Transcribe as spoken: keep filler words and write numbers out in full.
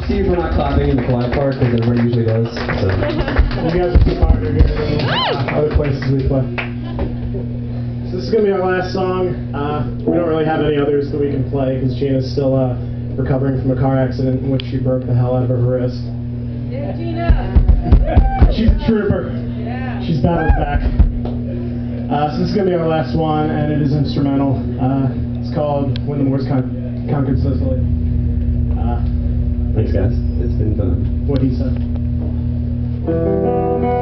excuse we're not clapping in the quiet part because everybody usually does. So. You guys are too harder here than uh, other places we play. So this is going to be our last song. Uh, we don't really have any others that we can play because Gina's still uh, recovering from a car accident in which she broke the hell out of her wrist. Yeah, Gina! She's a trooper. Yeah. She's battled back. Uh, so this is going to be our last one, and it is instrumental. Uh, it's called When the Moors Con Conquered Sicily. Uh, Thanks, guys. It's been fun. what he said.